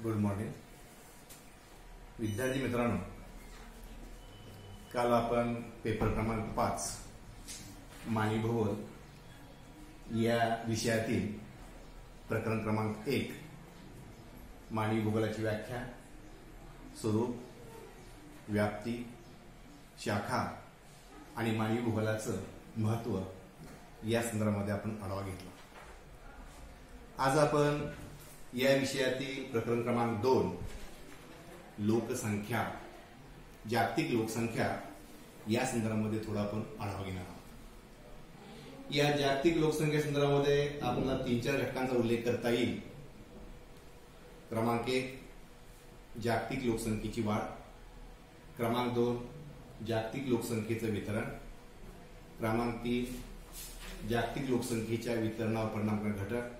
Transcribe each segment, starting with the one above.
Good morning विद्यार्थी मित्रांनो, काल आपण पेपर क्रमांक 5 मानवी भूगोल या विषयातील प्रकरण क्रमांक 1 मानवी भूगोलाची व्याख्या, स्वरूप, व्याप्ती, शाखा आणि मानवी भूगोलाचं महत्त्व या संदर्भामध्ये आपण आढावा घेतला। आज आपण या विषयातील प्रकरण क्रमांक 2 लोकसंख्या, जागतिक लोकसंख्या या संदर्भामध्ये थोडा आपण आढावा घेणार आहोत। या जागतिक लोकसंख्या संदर्भामध्ये आपल्याला 3-4 घटकांचा उल्लेख करता येईल। क्रमांक 1 जागतिक लोकसंख्येची वाढ, क्रमांक 2 जागतिक लोकसंख्येचं वितरण, क्रमांक 3 जागतिक लोकसंख्येच्या वितरणावर परिणाम करणारे घटक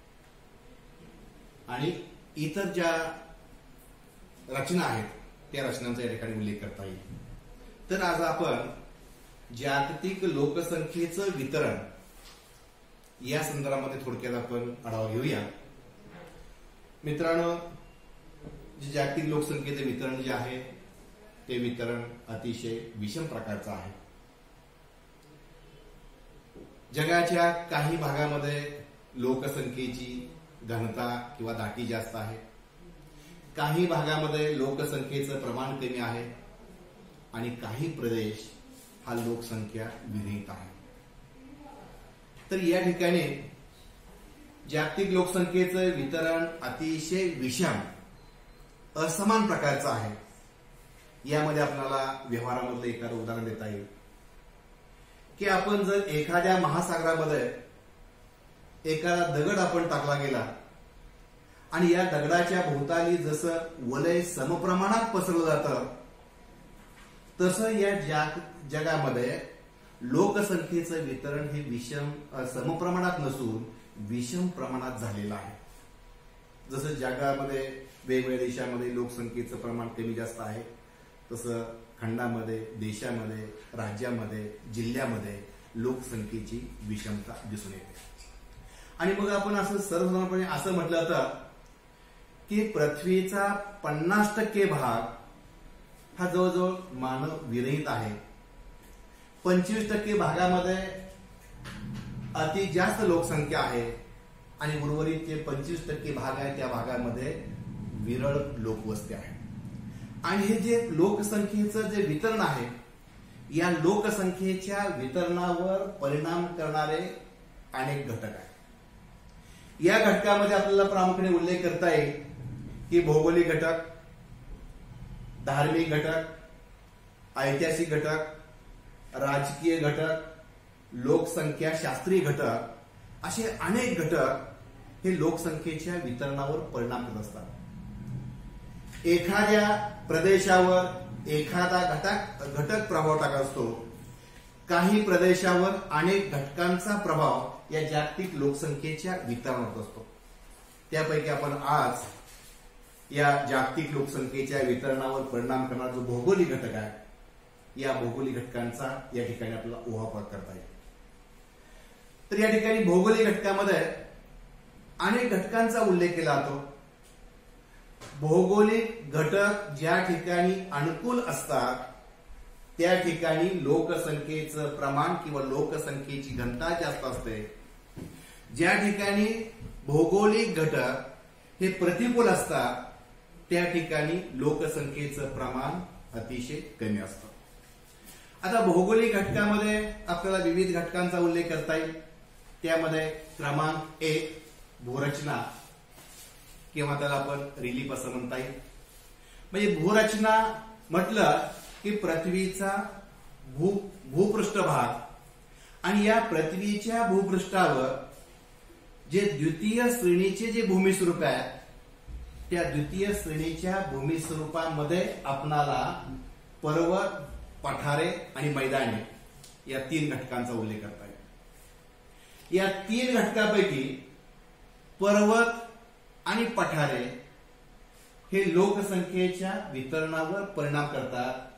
आणि इतर ज्या रचना आहेत त्या रचनांचा या ठिकाणी उल्लेख करता येईल। तर आज आपण जागतिक लोकसंख्येचं वितरण या संदर्भामध्ये थोडक्यात आपण आढावा घेऊया। मित्रांनो, जे जागतिक लोकसंख्येचे वितरण जे आहे ते वितरण अतिशय विषम प्रकारचं आहे। जगाच्या काही भागामध्ये लोकसंख्येची घनता किंवा दाटी जास्त आहे, काही भागामध्ये लोकसंख्येचं प्रमाण कमी आहे आणि काही प्रदेश हा लोकसंख्या विरहित आहे। तर या ठिकाणी जागतिक लोकसंख्येचं वितरण अतिशय विषम असमान प्रकारचं आहे। यामध्ये आपल्याला व्यवहारामधलं एखादं उदाहरण देता येईल की आपण जर एखाद्या महासागरामध्ये एखादा दगड आपण टाकला गेला आणि या दगडाच्या भोवताली जसं वलय समप्रमाणात पसरलं जातं तसं या जगामध्ये लोकसंख्येचं वितरण हे विषम समप्रमाणात नसून विषम प्रमाणात झालेलं आहे। जसं जगामध्ये वेगवेगळ्या देशामध्ये लोकसंख्येचं प्रमाण कमी जास्त आहे, तसं खंडामध्ये, देशामध्ये, राज्यामध्ये, जिल्ह्यामध्ये लोकसंख्येची विषमता दिसून येते। आणि मग आपण असं सर्वसाधारणपणे असं म्हटलं तर की पृथ्वीचा 50% भाग हा जवळजवळ मानव विरहित आहे। 25% भागामध्ये अति जास्त लोकसंख्या आहे आणि उर्वरित जे 25% भाग आहे त्या भागामध्ये विरळ लोकवस्ती आहे। आणि हे जे लोकसंख्येचं जे वितरण आहे या लोकसंख्येच्या वितरणावर परिणाम करणारे अनेक घटक आहेत। या घटकामध्ये आपल्याला प्रामुख्याने उल्लेख करता येईल की भौगोलिक घटक, धार्मिक घटक, ऐतिहासिक घटक, राजकीय घटक, लोकसंख्या शास्त्रीय घटक असे अनेक घटक हे लोकसंख्येच्या वितरणावर परिणाम करत असतात। एखाद्या प्रदेशावर एखादा घटक प्रभाव टाकत असतो, काही प्रदेशावर अनेक घटकांचा प्रभाव या जागतिक लोकसंख्येच्या वितरणावर असतो। त्यापैकी आपण आज या जागतिक लोकसंख्येच्या वितरणावर परिणाम करणारा जो भौगोलिक घटक आहे या भौगोलिक घटकांचा या ठिकाणी आपल्याला ऊहापोह करता येईल। तर या ठिकाणी भौगोलिक घटकामध्ये अनेक घटकांचा उल्लेख केला जातो। भौगोलिक घटक ज्या ठिकाणी अनुकूल असतात त्या ठिकाणी लोकसंख्येचं प्रमाण किंवा लोकसंख्येची घनता जास्त असते। ज्या ठिकाणी भौगोलिक घटक हे प्रतिकूल असतात त्या ठिकाणी लोकसंख्येचं प्रमाण अतिशय कमी असतं। आता भौगोलिक घटकामध्ये आपल्याला विविध घटकांचा उल्लेख करता येईल। त्यामध्ये क्रमांक 1 भूरचना किंवा त्याला आपण रिलीफ असं म्हणता येईल। म्हणजे भूरचना म्हटलं की पृथ्वीचा भूपृष्ठभाग आणि या पृथ्वीच्या भूपृष्ठावर जे द्वितीय श्रेणीचे जे भूमिस्वरूप आहे त्या द्वितीय श्रेणीच्या भूमिस्वरूपामध्ये आपणाला पर्वत, पठारे आणि मैदाने या 3 घटकांचा उल्लेख करता येईल। या 3 घटकापैकी पर्वत आणि पठारे हे लोकसंख्येच्या वितरणावर परिणाम करतात